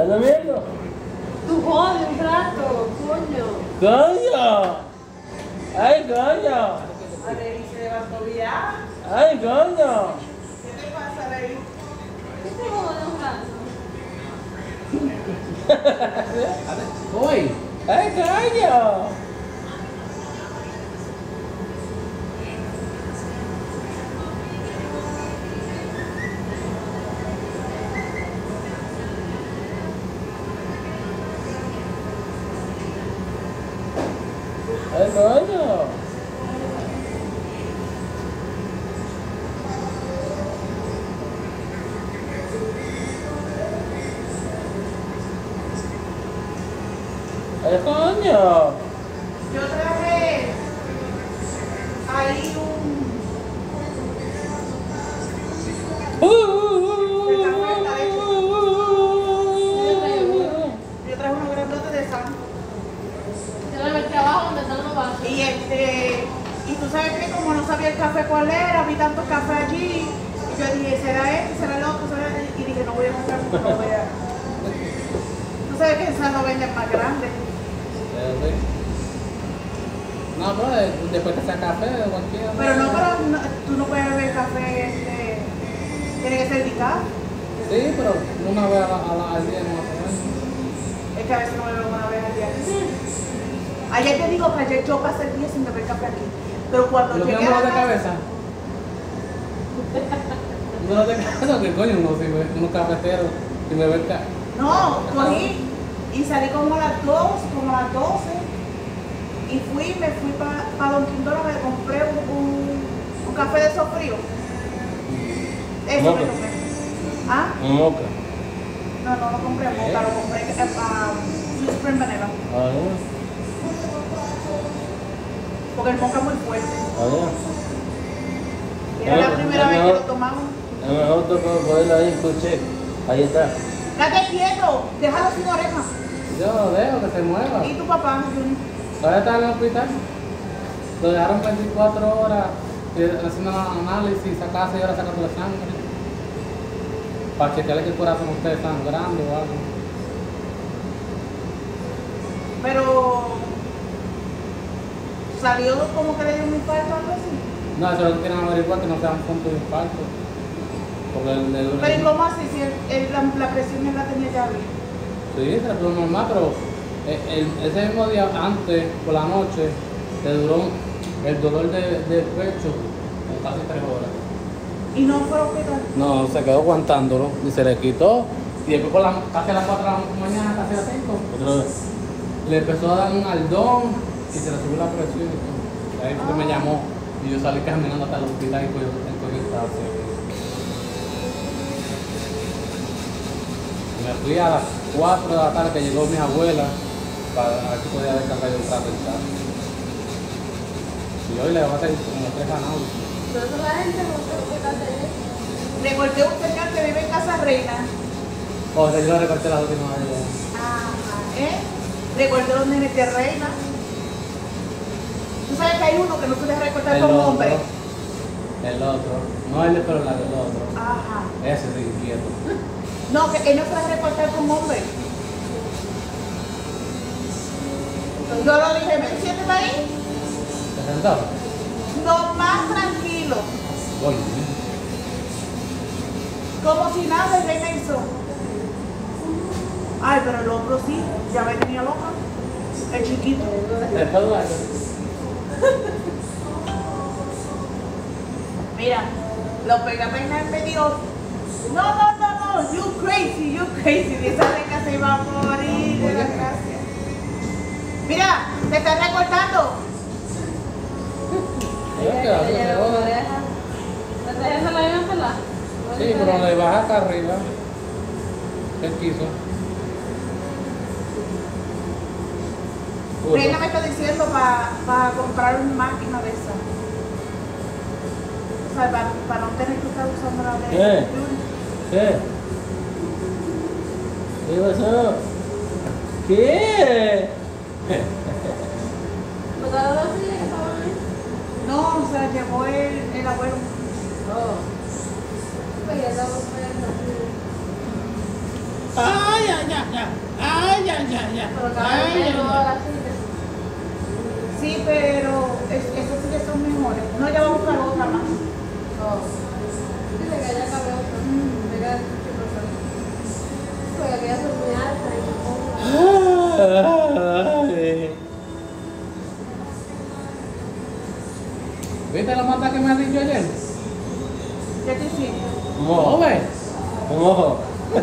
¿Estás durmiendo? Tú jodes un rato, coño. ¡Coño! ¡Ay, coño! A ver, se levantó ya. ¡Ay, coño! ¿Qué te pasa, Rey? ¿Qué te jodes un rato? Hoy. ¡Ay, coño! ¡Ay, coño! ¡Ay, coño! Yo traje ahí un... Yo traje unos grandotes de sal. Yo le metí abajo donde están los vasos. Y tú sabes que como no sabía el café cuál era, vi tanto café allí. Y yo dije, ¿será este? ¿Será el otro? ¿Será este? Y dije, no voy a comprar porque no voy a... Tú sabes que en sal no venden más grande. No, pero después que sea café o cualquiera. Pero tú no puedes beber café, tiene que ser picado. Sí, pero una vez al día no va a comer. Es que a veces no bebo una vez al día. Ayer te digo que ayer yo pasé el día sin beber café aquí. Pero cuando ¿Lo que llegué no a de la casa, cabeza? No de cabeza, que coño, unos cafeteros sin beber café. no, cogí y salí como a las 2, como a las 12. Y me fui para Don Quintoro, me compré un café de esos fríos. Eso Moca. me tomé. ¿Ah? Un moca. No, no lo compré moca, lo compré Sweet Spring Vanilla. Ah, Porque el moca es muy fuerte. ya. Era la primera vez que lo tomamos. Es mejor ponerlo ahí en tu check. Ahí está. Date quieto, déjalo sin oreja. Yo lo dejo que se mueva. ¿Y tu papá, Juni? Todavía está en el hospital. Lo dejaron 24 horas haciendo análisis, sacar 6 horas sacando la sangre. Para chequearle que el corazón no esté sangrando o algo. Pero salió como que le dio un infarto o algo así. No, eso es lo que quieren averiguar, que no sea un punto de infarto. Porque Pero ¿y cómo así? Si la presión él la tenía ya bien. Sí, es lo normal, pero ese mismo día antes, por la noche, le duró el dolor de pecho como casi 3 horas. Y no fue al hospital. No, se quedó aguantándolo y se le quitó. Y después casi a las 4 de la mañana, casi a las 5, Otra vez. le empezó a dar un aldón y se le subió la presión y todo. Ahí fue que me llamó y yo salí caminando hasta el hospital y cogí el taxi. Me fui a las 4 de la tarde que llegó mi abuela para ver si podía descargar yo un rato el taxi. Y hoy le voy a hacer como 3 análisis. Entonces la gente no se puede hacer eso. Recordé un señor que vive en Casa Reina. O sea, yo recorté las últimas veces. Recordé los nenes de Reina. Tú sabes que hay uno que no se deja recortar El como otro. hombre. El otro. No el de pelo largo, el otro. Ajá. Ese sí, quieto. No, que él no se deja recortar como hombre. Yo lo dije, ven, siéntate ahí. ¿Te sentaba? No, más tranquilo. Oye, Como si nada, el Reina hizo. Ay, pero el otro sí, ya me tenía loca. El chiquito. ¿el pelo largo? Mira, lo pegué a peinar y me dijo, no, you crazy. Y esa reina se iba a morir de la gracia. Mira, te estás recortando. Yo quedo así, se joda. ¿La teja se la iban a pelar? Sí, pero le baja acá arriba. Él quiso. Reina me está diciendo para comprar una máquina de esa. O sea, para no tener que estar usando la de... ¿Qué? ¿Qué? ¿Qué pasó? ¿Qué? ¿No te la das así que estaban ahí? No, se la llevó el abuelo. Oh. Pues ya estamos viendo. ¡Ay, ay, ay, Ay, ya. Pero cada vez Ay, menos ya. ahora sí. Sí, pero esas sí que son mejores. No, ya vamos a buscar otra más. Oh. Dile que ya cabe otra. Me queda mucho por porque aquella son muy altas y no Ay. ¿Viste la mata que me has dicho ayer? ¿Qué te hiciste? Un ¿No ojo. ves? Un ojo.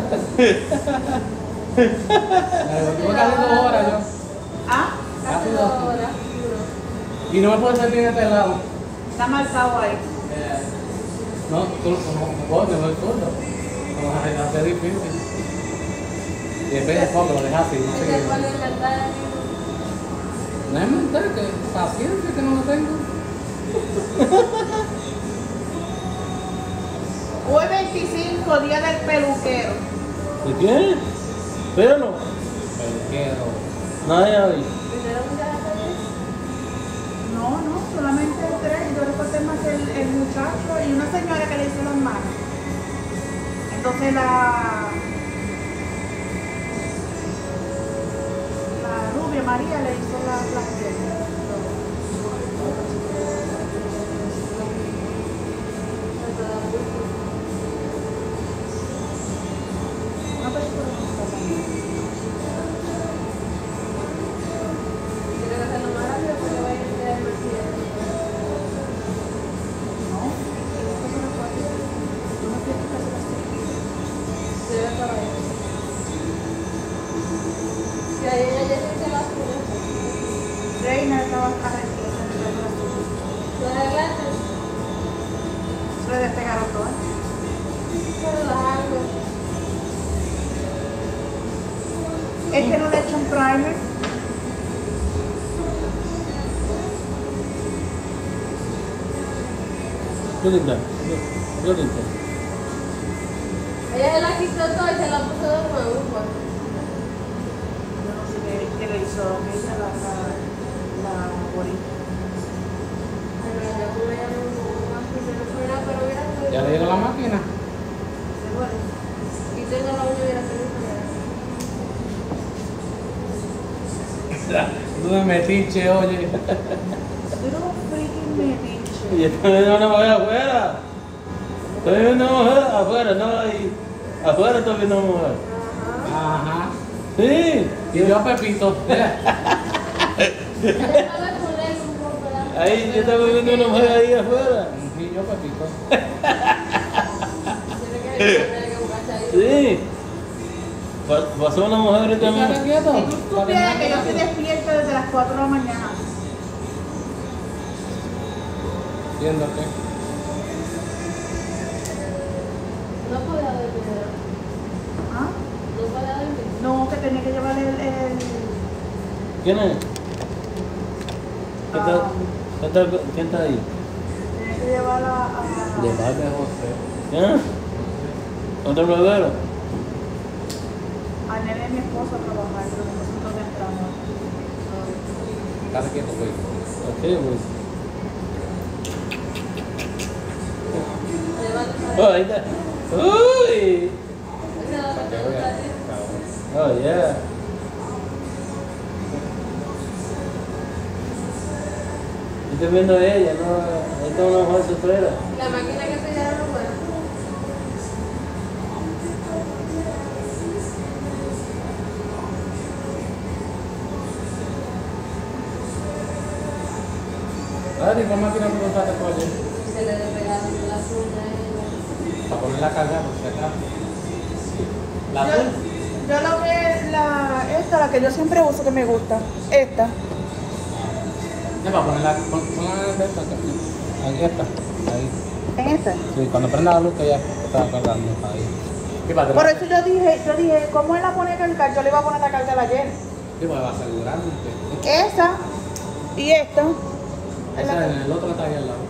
Me devolví casi 2 horas yo. Ah, casi 2 horas. Y no me puedo sentir de este lado. está marcado ahí. No, tú no puedo, no es zurdo. Como a hacer difícil. Y después de poco lo dejas así, no sé Ese qué. puede inventar. No es mental, que paciencia que no lo tengo. Hoy 25, día del peluquero. ¿De quién? Pelo. Peluquero. Nadie ahí. Primero muchas veces. No, solamente 3. Yo recorté más el muchacho y una señora que le hizo las manos. Entonces la rubia María le hizo las piernas. Una persona que está también. Tiene que hacerlo más rápido porque va a ir a quedar más tiempo. No, esta persona fue aquí. Tú no tienes que hacer así. Se debe estar ahí. Si ahí ella ya se las uñas. Reina estaba arreglando las uñas. ¿Lo arreglaste? Se le despegaron todas. Pero las hago. Es que no le he hecho un primer. Look at that. Look at that. Ella se la quitó toda y se la puso de nuevo. Pues. Yo no sé qué le hizo, que hizo la borita. Pero ya tuve ya más primero fuera, pero mira. Ya le llegó la máquina. Bueno. Y tengo la uña de la película. Tú me metiche, oye. Tú no freaking metiche. Y estoy viendo una mujer afuera. Estoy viendo una mujer afuera, no ahí. Afuera estoy viendo una mujer. Ajá. Ajá. Sí. Y yo a Pepito. Ella no me pone un poco la. Ahí yo estaba viendo una mujer ahí afuera. Y yo a Pepito. Tiene que buscarse ahí. Sí. Pasó una mujer ahorita ¿Tú estás mismo. quieto? Si tú supieras que yo estoy despierta desde las 4 de la mañana. ¿Viendo qué? No podía dormir. ¿Ah? No podía dormir. No, que tenía que llevar el ¿Quién es? ¿Quién está ahí? tenía que llevar a Llevarme a José. ¿Quién? ¿Otro bebero? a Nene, mi esposo, a trabajar, pero nosotros temprano. Estate quieto, güey. Ok, pues. Levántate. Oh, ahí está. Uy. Esa es la que te gusta a ti. Oh, yeah. Estoy viendo a ella, ¿no? Ahí está una mujer soltera. La máquina que te dieron no buena. Ari, ¿cuál máquina tú usaste tú ayer? Se le despegaron las uñas a ella. Para ponerla a cargar, por si acaso. ¿La Yo, azul? yo lo que esta, la que yo siempre uso, que me gusta, esta. Ya, para ponerla, ponla de esta, ahí está, ahí. ¿En esta? Sí, cuando prenda la luz que ya está cargando, ahí. ¿Qué pasa? Por eso yo dije, ¿cómo él la pone a cargar? Yo le iba a poner a cargar ayer. Sí, porque va asegurando. Esa y esta. es la Esa que- en el otro que está ahí al lado.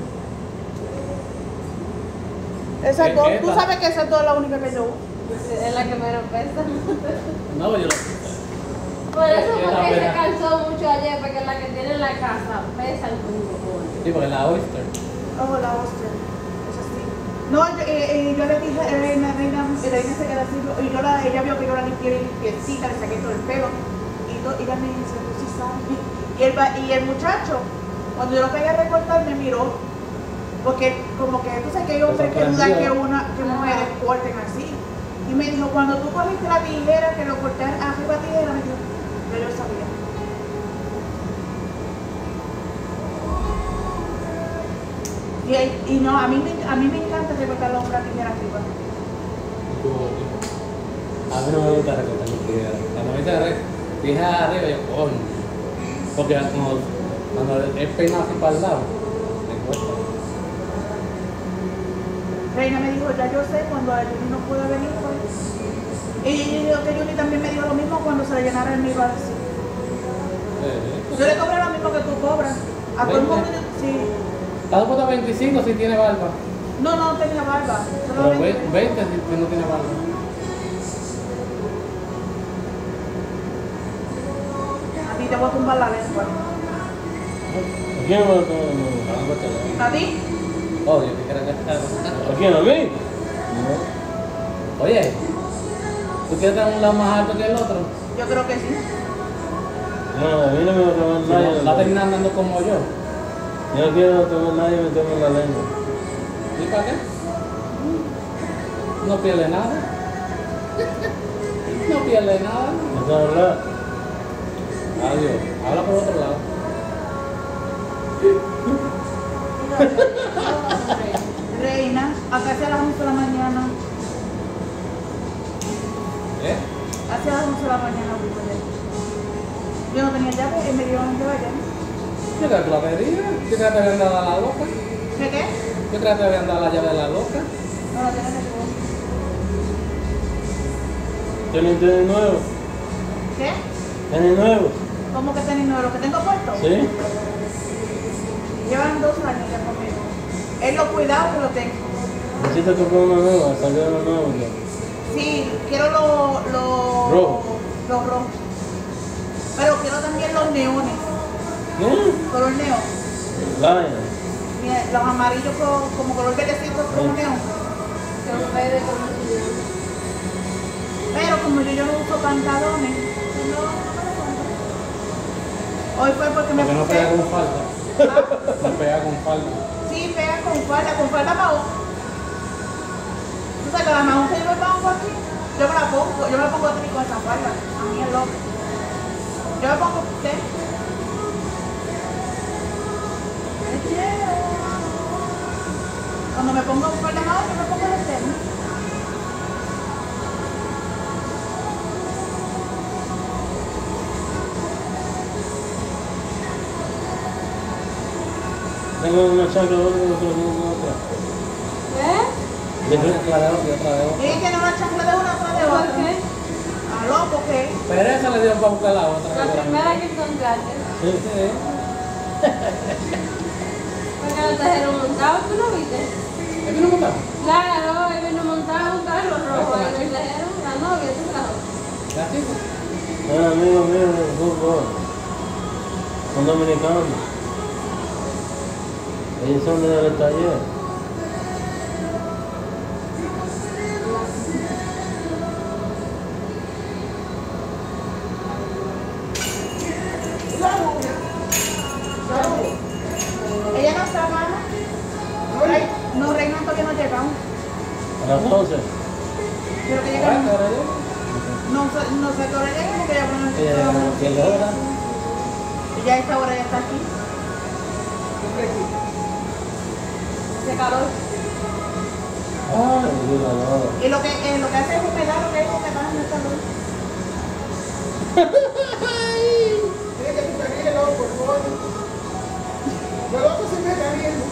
Esas dos, tú esta. sabes que esas dos es la única que yo uso. Es la que menos pesa. No, yo lo... Por eso Esa porque se pesa. cansó mucho ayer, porque la que tiene en la casa pesa el mundo. Sí, porque la Oyster. Oh, la Austin. Esa sí. No, yo le dije, reina se queda así, y ella vio que yo la limpié bien limpiecita, le saqué todo el pelo, y ella me dice, tú sí sabes. Y el muchacho, cuando yo lo pegué a recortar, me miró, porque como que tú sabes que hay hombres que dudan que mujeres corten así. Y me dijo, cuando tú cogiste la tijera, que lo corté arriba tijera, me dijo, yo sabía. Y no, a mí me encanta recortar los hombros a tijera arriba. A mí no me gusta recortar las tijeras. Cuando me dice tijera arriba, yo coño. Porque cuando es peinado así para el lado, me cuesta. Reina me dijo, ya yo sé, cuando Juni no puede venir, pues. Y yo que Juni también me dijo lo mismo cuando se le llenara el mío así. Yo le cobré lo mismo que tú cobras. A todo el mundo, sí. ¿Estás puesto 25 si tiene barba? No tenía barba. Pero 20 si no tiene barba. A ti te voy a tumbar la lengua. ¿A quién me va a tomar la mano? ¿A ti? Oye, ¿qué quieres gastar? ¿A quién? ¿A mí? Oye, ¿tú quieres estar un lado más alto que el otro? Yo creo que sí. No, a mí no me va a tomar Si nadie. no, va a terminar andando como yo. Yo no quiero tomar nadie y meterme en la lengua. ¿Y para qué? No pierde nada. No pierde nada. ¿Me estás hablando? Adiós. Habla por otro lado. Reina, acá hacia las 11 de la mañana. ¿Eh? Hacia las 11 de la mañana, yo no tenía llave y me dio un llave allá. ¿Qué crees que la pedía? ¿Qué crees que habían dado a la loca? ¿Qué? ¿Qué crees que habían dado la llave de la loca? No, la tienes de ¿Tienes tenis nuevo? ¿Qué? ¿Tenis nuevo? ¿Cómo que tenis nuevo? ¿Lo que tengo puesto? ¿Sí? Llevan 2 años ya conmigo. Es lo cuidado que lo tengo. Necesito comprar una nueva, salió una nueva ya. Sí, quiero Rojo. los rojos. Pero quiero también los neones. ¿Qué? Color neón. Lion. Mira, los amarillos como color verdecito como neón. Que un rey de color. Pero como yo no uso pantalones, hoy fue porque me Porque no puse. pega con falda. Ah, No pega con falda. sí, pega con falda mahón. Tú sabes que la mahón que yo me pongo aquí, yo me la pongo aquí con esa falda. A mí es loco. Yo me pongo usted. Cuando me pongo falda mahón, yo me pongo el tenis. Tengo una chancla, otra. ¿Qué? Otra de otra y otra de otra. Y tiene una chancla de una, otra de ¿Por otra. qué? Ah, loco, ¿qué? Pero esa le dio para buscar la otra. La primera que encontraste. Sí. Sí. Porque la trajeron montado, ¿tú lo viste? ¿Es que no montaba? Claro, él vino montado un carro rojo. Y le trajeron la novia, ¿tú trajo? ¿La chica? Son amigos míos del fútbol. Son dominicanos. Ellos son del taller. Ella no está mala. No, Reina todavía no llega aún. A las 11. Creo que ¿Ahora llega. qué hora es? No sé qué hora llega porque ya bueno. Ella llega como 10 horas. Y ya a esta hora ya está aquí. Hace calor. Ay, Dios, no. Y lo que hace es humedad, lo que es humedad no es calor. Tiene que tú te ríes, loco, por favor. Yo loco se me está riendo.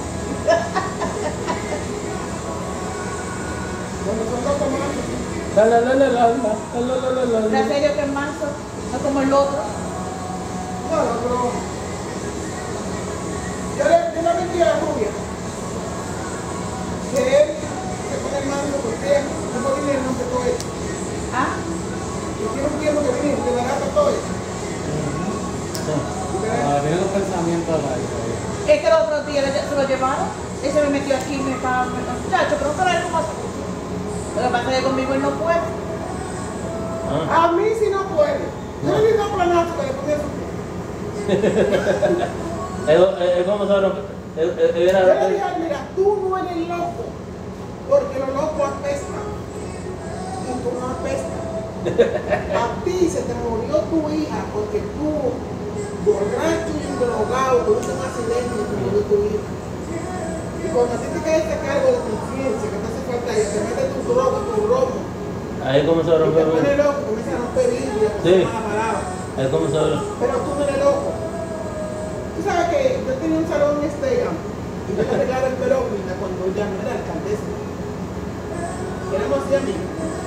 Cuando son dos tomates. Gracias a Dios que es manso, no es como el otro. No, pero yo le metí a la rubia que él se pone el mando porque no puede venir, no se puede. ¿Ah? Y tiene un tiempo que venir, que barata todo. Ahora tiene los pensamientos al aire. Es que el otro día se lo llevaron. Él se me metió aquí y me estaba, muchacho, pero para él cómo hace. Lo que pasa es que conmigo él no puede. Ah. A mí sí no puede. Yo le digo planazo que le ponía su pie. Es como sobre. Yo le dije, mira, tú no eres loco, porque los locos apestan. Y tú no apestas. A ti se te murió tu hija porque tú, borracho y drogado, tuviste un accidente y te murió tu hija. Y cuando a ti te cae este cargo de conciencia, que te hace falta y te metes tu droga, tu romo, Ahí como se y te rompe. pone loco, comienza a romper vidrio, Sí. mala palabra. Ahí como se rompe. Pero tú no eres loco. Tú sabes que yo tenía un salón en Estella y yo le regalaba el pelógrafo cuando ya no era alcaldesa. Y éramos así amigos.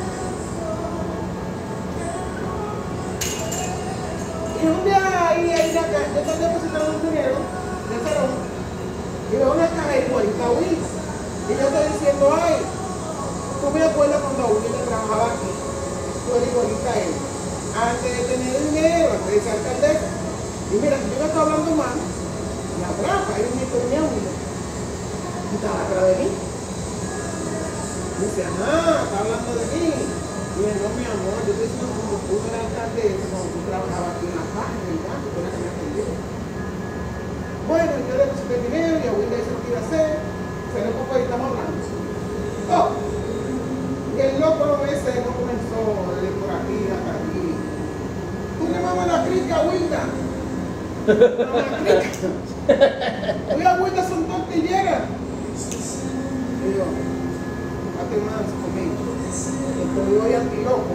Y un día ahí acá, yo estaba depositando un dinero en el salón y veo una caja igualita a Will. Y yo estoy diciendo, ay, tú me acuerdas cuando Will trabajaba aquí, tú eres igualita a él. Antes de tener dinero, antes de ser alcaldesa. Y mira, si yo no estoy hablando mal, la atrapa, él me ponía uno. Y estaba atrás de mí. Y dice, está hablando de mí. Y yo, no, mi amor, yo estoy diciendo como tú eras alcaldesa, cuando tú trabajabas aquí en la página, y ya, tú eras que me atendía. Bueno, yo le puse el dinero y a Will le hizo lo que iba a hacer. Se lo poco ahí estamos hablando. Oh, y el loco ese no comenzó de por aquí hasta aquí. Tú le mamas la crica, Wilda. Tú y Wilda son tortilleras. Y yo, date más conmigo. Estoy hoy antiloco.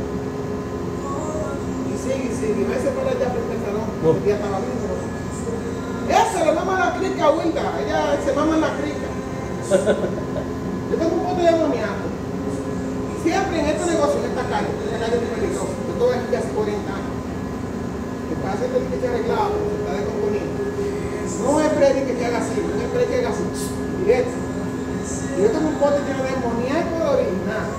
Y sigue. A veces para allá frente al salón. El día estaba lindo. Esa le mama la crica a Wilda. Ella se mama la crica. Yo tengo un pote de amoníaco. Siempre en este negocio, en esta calle es muy peligroso. Yo estoy aquí hace 40 años. Que para hacer el que se arreglado, se está descomponiendo. No esperes que haga así, no esperes que haga así, directo. Y yo tengo un pote lleno de amoníaco de original.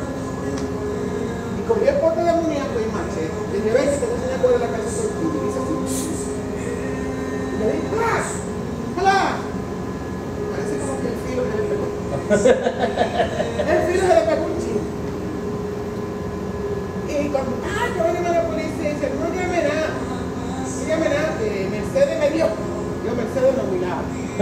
Y cogí el pote de amoníaco y marché. Y le ves que te voy a enseñar cuál es la casa de y dice así. Y le dije, ¡flash! ¡Flash! Parece como que el filo se le pegó. El filo se le pegó un chingo. Y cuando, que viene la policía y dice, no llame nada. No llame nada, que Mercedes me dio. Yo Mercedes no milagro.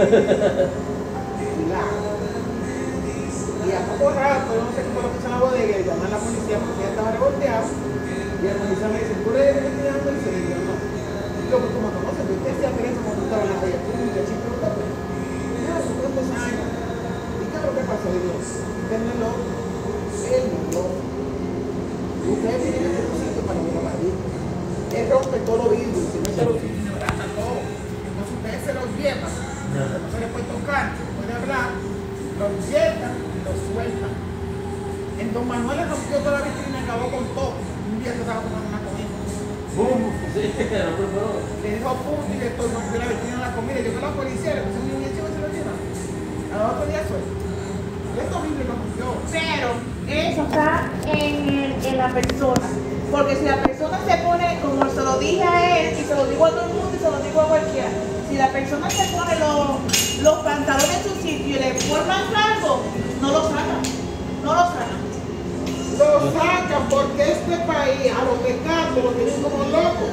Milagro. Y a poco rato, yo no sé cómo lo que hizo en la bodega, y llaman a la policía porque ya estaba revolteado. Y la policía me dice, ¿tú eres el que te llama Mercedes? Y yo no. Y yo, pues tú me conoces, pero usted hacía Teresa cuando tú estabas en la calle. Tú, muchachito, no te acuerdas. Ya, hace tantos años. ¿Y qué es lo que pasó? Y yo, usted no es loco. Él no es loco. Ustedes tienen que hacer un sitio para que lo vayan. Él rompe todo los vidrios, si no se los desbarata todo. Entonces ustedes se los llevan, no se les puede tocar, se les puede hablar, los llevan y los sueltan. En Don Manuel le rompió toda la vitrina y acabó con todo. Un día se estaba tomando una comida. ¡Bum! Sí, no por favor. Le dijo punto y le rompió la vitrina de la comida. Llegó la policía, le puso un niño y se lo llevan. Al otro día suelto. Esto mismo lo rompió. Pero eso está en la persona. Porque si la persona se pone, como se lo dije a él, y se lo digo a todo el mundo y se lo digo a cualquiera, si la persona se pone los pantalones en su sitio y le forman largo, no lo sacan. No lo sacan. Lo sacan porque este país a los pecados lo tienen como locos.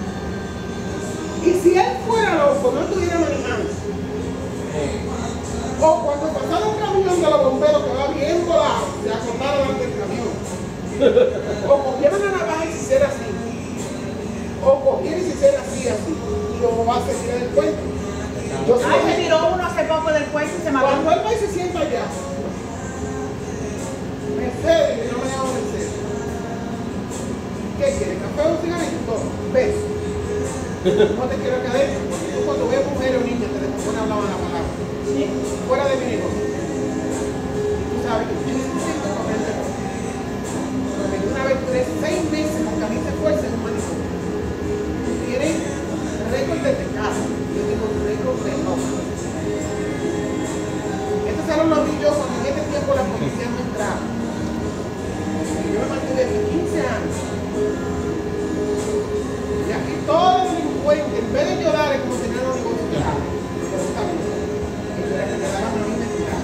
Y si él fuera loco, no estuviera manejando. O cuando pasara un camión de los bomberos que va bien volado, se acostara delante del camión. O cogieran la navaja y se hiciera así. O cogieran y se hiciera así. Y lo va a seguir el puente. Yo Ay, sé- me tiró uno hace poco del puente y se mató. Cuando él va y se sienta allá, Mercedes, no me llamo Mercedes. ¿Qué quiere? ¿Café o un cigarrillo? Todo. Ves. No te quiero que adentro, porque tú cuando ves mujer o niña te descompone hablar la palabra. ¿Sí? Fuera de mi negocio. Y tú sabes que yo necesito comer de todo. Porque una vez duré 6 meses con camisa de fuerza en un manicomio. Tú tienes récord de pecado. Yo tengo récord de no. Estos eran los niños cuando en este tiempo la policía no entraba. Y yo me mantuve aquí 15 años. Y aquí todos los delincuentes, en vez de llorar, es como tener los negocios que daban. Pero está bien. Ellos era que me daban a mí me tiraban.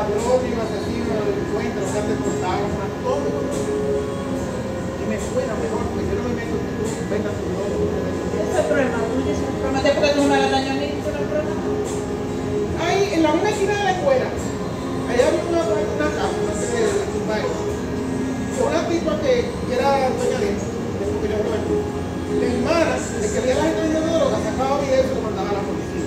ladrones, los asesinos, los delincuentes, los que han deportado, los mató. Y me fuera mejor, porque yo no me meto que tú vendas tu lobo. Ese es el problema tuyo, ese es el problema. ¿Por qué tú no me hagas daño a mí? Ese es el problema. Ahí, en la misma esquina de la escuela, allá había una casa, no sé, de tu país. Una tipa que era dueña de eso, de yo Roberto. La hermana, de que veía a la gente vendiendo droga, sacaba videos y lo mandaba a la policía.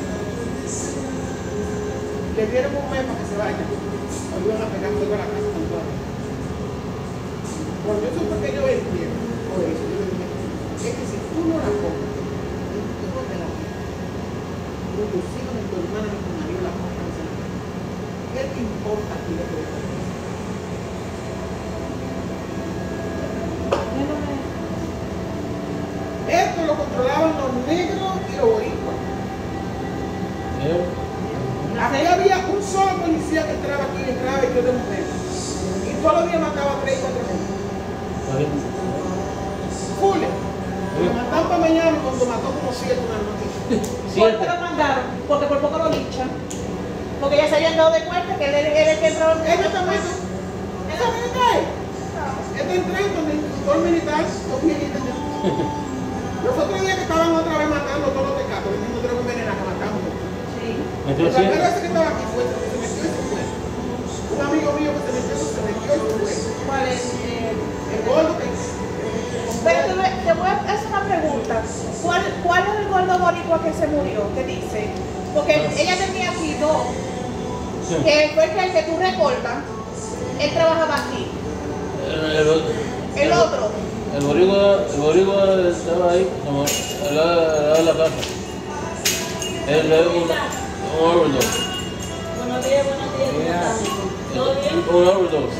Le dieron un mes para que se vaya. O iban a pegar fuego a la casa con todo. Cuando yo supe que yo entiendo por eso, yo le dije, es que si tú no la compras, tú no te la compras. Ni tus hijos, ni tu hermana, ni tu marido la compran. ¿Qué te importa a ti lo que ves? Esto lo controlaban los negros y los boricuas. Aquí había un solo policía que entraba aquí y entraba vestido de mujer. Y todos los días mataba 3 y 4 gente. Fule. Lo mataron para mañana cuando mató como 7 una noche. ¿Por qué lo mandaron? Porque por poco lo linchan. Porque ya se habían dado de cuenta que él era el que entró. Ellos también. ¿Esa militar? Este entró con el instructor militar, los viejitos ya. Los otros días que estaban otra vez matando todos los tecatos, vendiendo droga envenenada que matamos. Sí. La primera vez que estaba aquí fue, se metió y se fue. Un amigo mío que se metió y se fue. ¿Cuál es? El gordo que... Pero te voy a hacer una pregunta. ¿Cuál es el gordo boricua que se murió? ¿Qué dice? Porque ella tenía aquí 2. Que fue el que tú recortas. Él trabajaba aquí. El otro. El boricua estaba ahí, como al lado de la casa. Él es un overdose. Buenos días, ¿cómo estás? ¿Todo bien? Un overdose.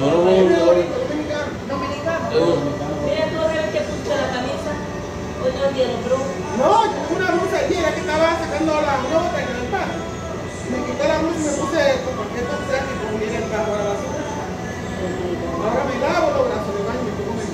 Dominicano. Mira, tú ves que puse la camisa. Hoy no entiendo, pero No, yo tengo una blusa ayer que estaba sacando la nota en el patio. Me quité la blusa y me puse esto, porque esto se hace como viene el carro a la basura. Ahora me lavo los brazos de baño y me pongo medio.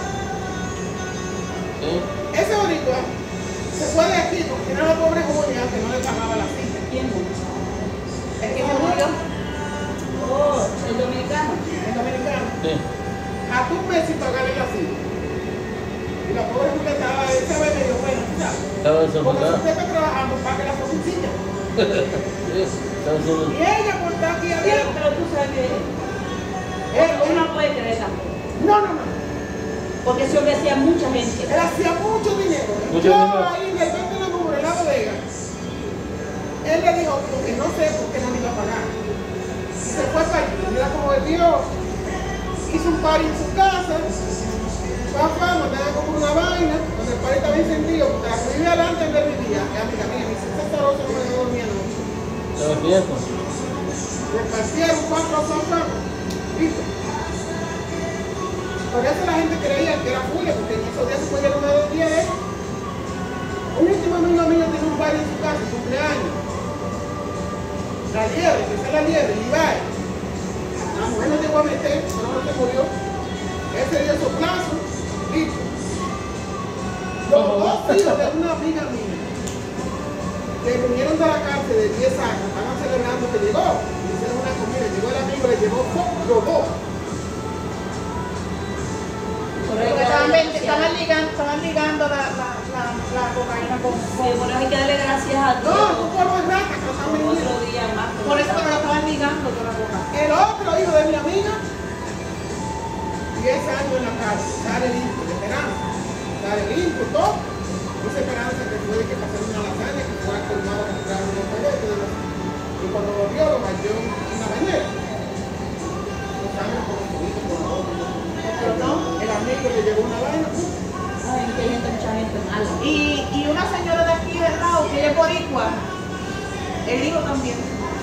Ese boricua se fue de aquí porque tiene a la pobre Julia que no le pagaba la cita. ¿quién murió? El que se murió. Oh, el dominicano. El dominicano. Sí. A tu mes sin pagarle la cita. Y la pobre Julia estaba, esa vez medio buena, ¿sabes? Estaba Porque si desenfocada. usted está trabajando, pague la oficina. Sí, estaba Y ella por estar aquí abierta. Pero tú sabes que uno no puede creer tampoco. No. Porque ese hombre hacía mucha gente. Él hacía mucho dinero. Mucho Yo dinero. ahí de repente lo número en la bodega. Él le dijo que no sé por qué no le iba a pagar. Y se fue para allí. Mira como el tío hizo un party en su casa. Mandaban a comprar una vaina. Donde el party estaba encendido. Porque la que vivía adelante donde él vivía. Es amiga mía. Me dice, ese sabroso no me dormía noche. Estaba fiesta. Repartieron 4 sopas. Listo. Por eso la gente creía que era Julia, porque en esos días se podía tomar 2 días de eso. Un último amigo mío tiene un baile en su casa, su cumpleaños. La liebre, que es la liebre, Levi. La mujer no llegó a meter, pero no se murió. Ese dio su plazo, listo. Los 2 hijos de una amiga mía, que vinieron de la cárcel de 10 años, estaban celebrando que llegó, le hicieron una comida, llegó el amigo, le llevó los 2. Porque estaban ligando la cocaína con... Sí, por eso hay que darle gracias a No, Dios. un polvo de rata que lo están vendiendo. Otro día más. Por eso que lo estaban ligando con la cocaína. El otro hijo de mi amiga, 10 años en la cárcel, sale limpio, de Esperanza, sale limpio, todo. Esa Esperanza que fue de que pasó una lasaña, que fue a colmado a comprar unos boletos, y cuando volvió lo bañó en la bañera. Los años con un poquito, con la otra, pero no, el amigo le llevó una vaina. Ay, que hay gente, mucha gente mala. Y una señora de aquí del lado, que ella es boricua, el hijo también,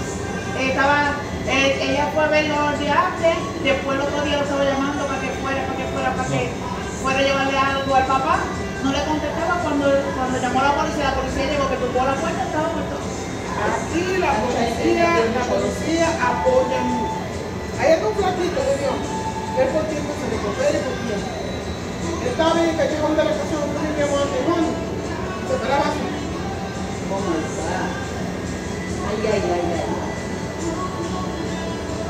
ella fue a verlo el día antes, después el otro día lo estaba llamando para que fuera a llevarle algo al papá. No le contestaba cuando llamó a la policía llegó, que tocó la puerta, estaba muerto. Aquí la policía apoya mucho. Ahí está un flaquito de Dios, que él por tiempo se recupera y por tiempo. Él estaba bien que llegó de la casa de un niño matrimonio, se esperaba así. Oh my God. Ay.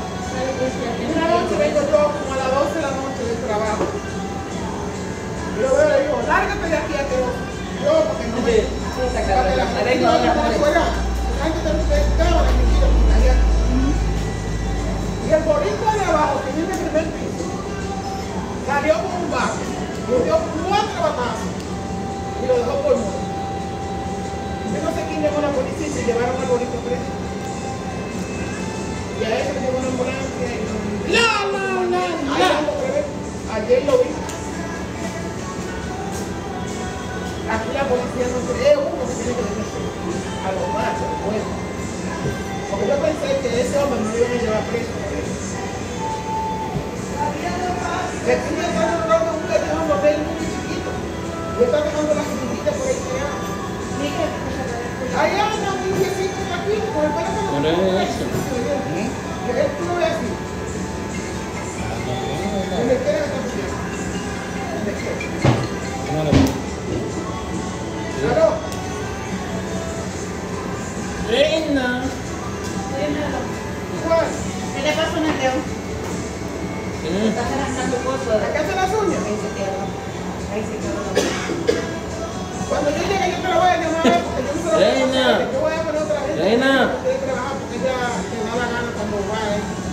trabajo. Yo lo veo y le digo, lárgate de aquí a que yo, porque no me... Para que la gente no me fuera. La gente te estaba la mentira por allá. Y el boricua de abajo, que vive en el primer piso, salió con un vaso, le dio 4 batazos y lo dejó por muerto. Yo no sé quién llamó a la policía y se llevaron al boricua preso. Y a ese le llevó una ambulancia y no. Ayer lo vi. Aquí la policía no cree uno que tiene que defender a los machos, bueno. Porque yo pensé que ese hombre no lo iban a llevar preso por eso. Que aquí me están dando un callejón donde es muy chiquito. Y está dejando las chiquititas por ahí tirado. Ahí anda un niñecito aquí, con el pelo como... ¿No es eso? Que él tú lo ves así. ¿Dónde quiere que está pusiendo? ¿Dónde quiere? ¿Aló? Reina. ¿Cuál? ¿Qué le pasa en el dedo? Estás arrancando cosas. ¿Acá hacen las uñas? Ahí se quedó. Ahí se quedó. Cuando yo llegue yo te la voy a llamar porque yo no se lo voy a Reina. pasar. Yo voy a poner otra vez. Reina. No quiere trabajar porque ella te da la gana cuando va.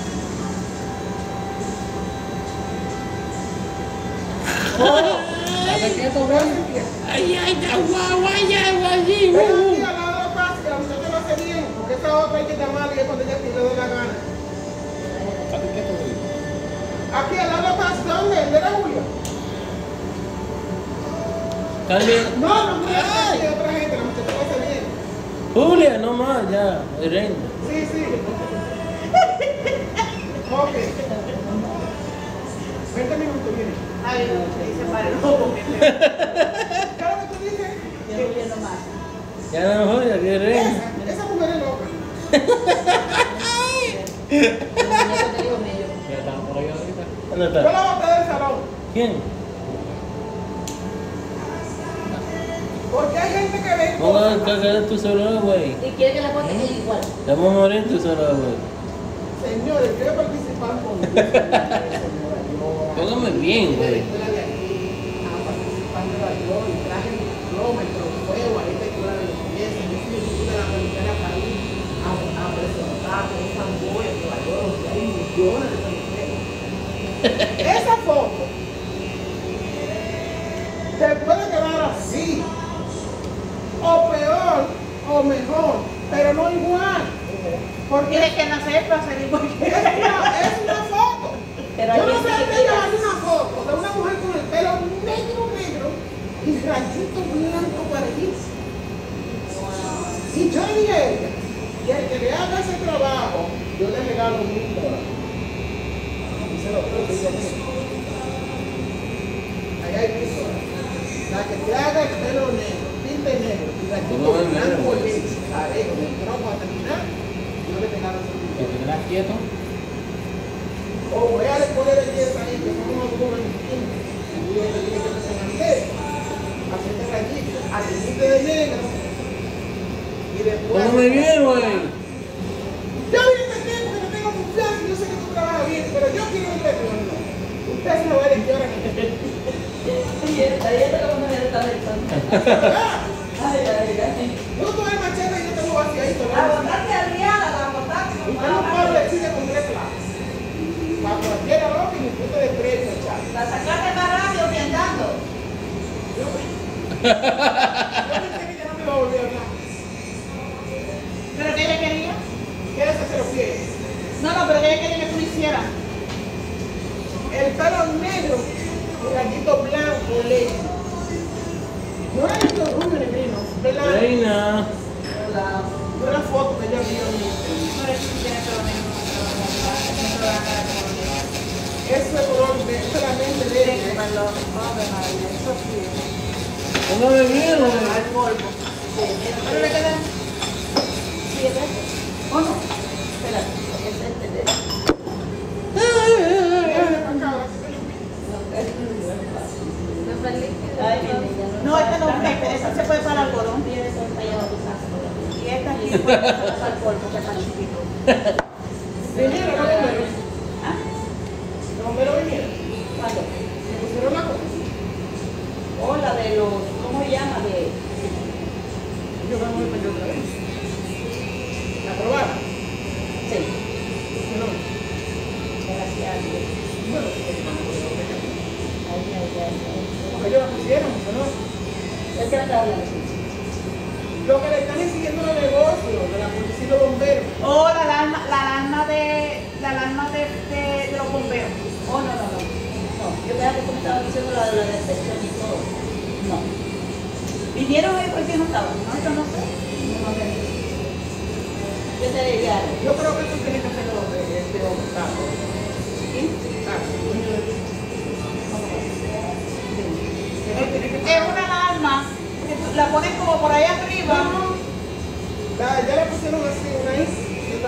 ¿Sabes qué esto, güey? Ay, guau, ay, ay, Pero aquí al lado de la paz, que la muchacha lo hace bien, porque esta otra hay que llamarle y es cuando ella le dé la gana. ¿Sabes qué esto, güey? Aquí al lado de la paz, ¿dónde? ¿El de la Julia? También. No, no, hay otra gente, la muchacha lo hace bien. Julia, no más, ya. Reina. Sí, sí. Ok. 20 minutos, mire. Ay, no, se paró porque me... ¿Qué es lo que tú dices? Yo no viendo más. Ya no Julia, que reina. Esa mujer es loca. Ya te digo medio. Ya están por ahí ahorita. ¿Dónde Yo está? la boté del salón. ¿Quién? Porque hay gente que ve Vamos a cosas. cagar tu celular, güey. Y quiere que la ponga igual. Te vamos a morir en tu celular, güey. Señores, quiero participar con Póngame bien, güey. participando de yo y traje el kilómetro, fuego, ahí te cura de los pies, en ese instituto de la Americana París, a presentar con esa boya de Nueva York, que hay millones de personas. Esa foto te puede quedar así, o peor, o mejor, pero no igual. Porque Tiene que nacer para ser igual que es una foto. Pero Yo hay no gente sé que de llevar una foto de una mujer con el pelo negro y rayito blanco parejito. Y yo le dije a ella que el que le haga ese trabajo, yo le regalo $1000. Y se lo puse yo mismo. Allá hay $1000. La que te haga el pelo negro, tinte negro y rayito ¿Cómo es negro? blanco liso, parejo, de tronco a terminar, yo le regalo $1000. Que te quedas quieto. O voy a poner el 10 ahí, que son unos jóvenes distintos. Y yo le dije que me señalé, hacerte rayitos, a teñirte de negro. Y después. Póngame bien, güey. Yo vine a entender porque no tengo confianza, yo sé que tú trabajas bien, pero yo quiero ir de no. Usted se lo va a decir ahora que Sí, ahí está como me está pensando. Ay, ay, ay. yo tomo el machete y yo tengo vaciadito. La botaste arriada, la botaste con Usted no puede decir con 3 plazos. Para cualquiera loca y mi punto de precio, chaval. la sacaste más rápido que andando. Yo pensé que ya no me iba a volver a hablar. ¿Pero qué ella quería? ¿Quieres hacer los pies? No, no, pero que ella quería que tú lo hicieras. El pelo negro y rayito blanco, leche. No era el rubio negrino, blanco. Reina. Hola. Una foto que ella vio en mi No eres tú que tienes pelo negro. ese color de solamente de ella. Póngame bien, güey. Al polvo. ¿Pero le quedan? Sí, es este. ¿O no? Espérate, es este de... Déjale para acá, ahora sí que No está líquido. Ay, mi niña, No, este no, este se puede para algodón. Tienes un tallado tu casa. Y esta aquí se puede pasar al polvo, que está chiquito. vinieron los bomberos. ¿Ah? Los bomberos vinieron. ¿Cuándo? ¿De qué le está hablando? Lo que le están exigiendo los negocios, de la policía y los bomberos. O la alarma de los bomberos. Oh, no. No, yo pensaba que tú me estabas diciendo la de la inspección y todo. No. ¿Vinieron hoy porque no estaban? No, eso no sé. No sé. ¿Qué te diría? Yo creo que eso tiene que ser lo de este hombre. ¿Sí? Dueño de Es una alarma que la pones como por ahí arriba. ya le pusieron así una isla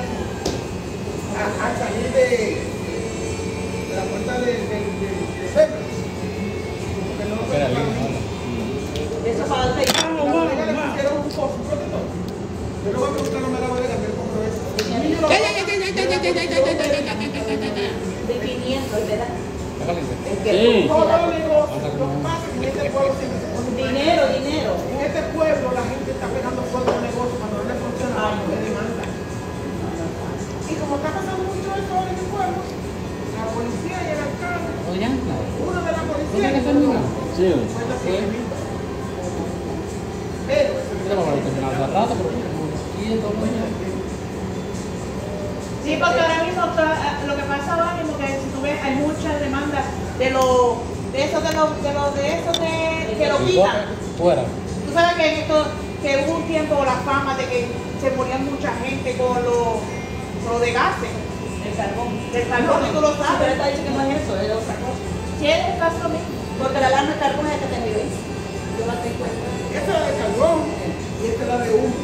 a salir de la puerta de Zebra. Porque no Era lindo, Eso para darte La bodega le pusieron un pozo, un protector. Yo no voy a preguntar a la bodega, pero ¿cómo lo es? El niño lo definiendo, ¿verdad? Está caliente. Es que Sí. todos los negocios, lo que pasa es que en este pueblo siempre se pone dinero. En este pueblo la gente está pegando fuego al negocio cuando no le funciona, le demanda. Y como está pasando mucho eso ahora en el pueblo, la policía y el alcalde, Oye, no. uno de la ¿Tú policía tienes que terminar? Sí. fue la siguiente. Pero Yo no voy a terminar hace rato, pero quieto, Sí, porque ahora mismo lo que pasa ahora mismo que si tú ves hay muchas demandas de esos que lo quitan. Fuera. Tú sabes que hubo un tiempo la fama de que se moría mucha gente con lo de gases, el carbón. del carbón, y tú lo Sí, pero sabes. está diciendo que no es eso, es otra cosa. Si es el caso mismo. Porque la alarma de carbón es la que te envió. Yo la tengo en cuenta. esta es la de carbón y esta es la de humo.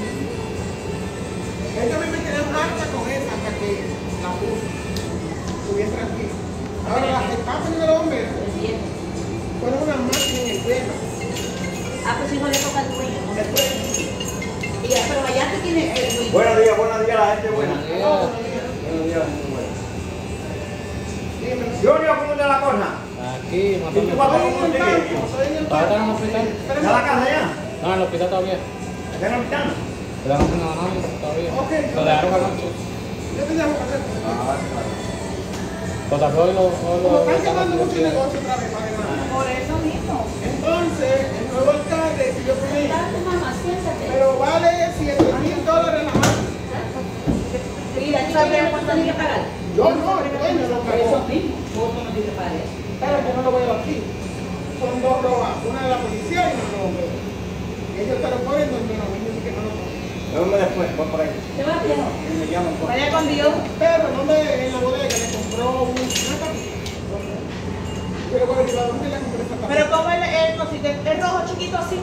Ellos me quedaron harta con esa hasta que la puse. Estuviera tranquilo. Ahora las etapas de los bomberos El viejo. fueron una máquina en el tema. Ah, pues si no le toca al dueño, no le puede. Y ya, pero allá te tiene el dueño. Buenos días la gente buena. Buenos días. Buenos días, muy buena. Dímelo. Junior, ¿cómo está la cosa? Aquí, ¿Y matando. tu papá Estoy cómo en el sigue? banco, estoy en el ¿Todavía está en el banco. hospital? ¿Está la casa ya? No, en el hospital todavía. ¿Está en el hospital? Le dan un análisis todavía. Ok. Lo dejaron anoche. Yo te llamo para hacer. Lo sacó y lo Como están quemando mucho negocio otra vez, para demás. Por eso mismo. Entonces, el nuevo alcalde pidió por mí, Date, mamá, siéntate. pero vale $7,000 la mano. Mira, ¿tú sabes cuánto tienes que pagar? Yo no, el dueño lo Por eso pagó. mismo, vos no tienes que pagar eso. Pero yo no lo veo aquí. Son dos robas, una de la policía y una de los bomberos. Y ellos te lo ponen donde los niños dicen que no lo ponen. Déjame después, voy por ahí. ¿Te vas viejo? Y me llaman por Vaya con Dios. Pero no me en la bodega le compró una tapita. Yo le voy a decir a dónde le compré esa tapita. Pero como el cosito, el rojo chiquito así.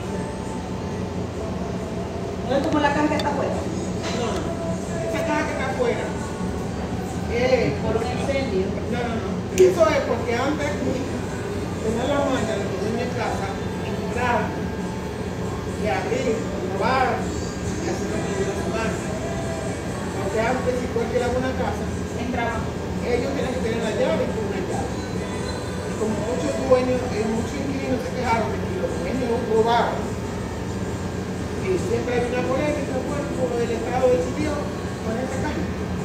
No es como la caja que está afuera. No, esa caja que está afuera. Por un incendio. No. Y eso es porque antes tenía la maña de poner en mi casa, entrar y abrir, robar y hacer lo que yo la semana. Porque antes, si cualquiera alguna casa, Entraba. ellos tienen que tener la llave y una llave. Y como muchos dueños y muchos inquilinos se quejaron de que los dueños robaron, y siempre hay una polémica, bueno, como el Estado decidió poner esta caja.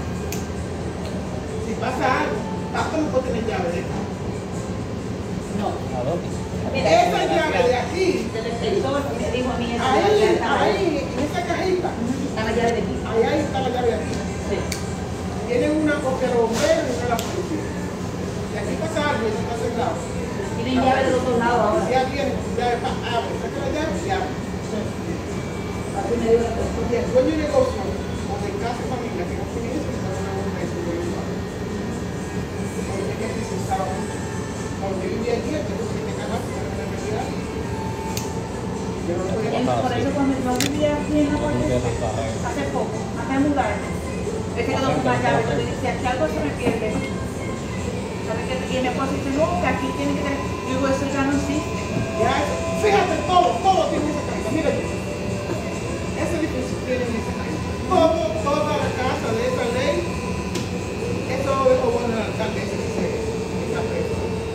Si pasa algo, tanto no puede tener llave de esta. No. ¿A dónde? Mira, Esa llave de aquí, del exterior me dijo a mí esa ahí, en esa cajita, está la llave de aquí. ahí está la llave de aquí. Sí. Tienen una copia de los bomberos y una de la policía. Y aquí pasa algo y eso está cerrado. Tienen llave de los dos lados La ahora. policía viene, llave para abre, saca la llave y abre. Así me dio la cosa. Porque el dueño de negocio o de casa de familia que no tiene eso, está una bomba y se lo lleva. Porque es que se usaba mucho. Cuando yo vivía aquí, tengo 7 cajas que eran de realidad. Yo no podía Por eso cuando yo vivía aquí en la parte hace poco, hace mudarme, es que quedó con una llave, yo le decía que algo se me pierde. ¿Sabes qué? Y mi esposo dice, no, que aquí tiene que tener, yo digo, eso ya no existe. Ya, fíjate, todo tiene esa cajita. Mira, ese edificio tiene esa cajita. Toda la casa de esa ley, eso lo dejó bueno el alcalde ese que está preso.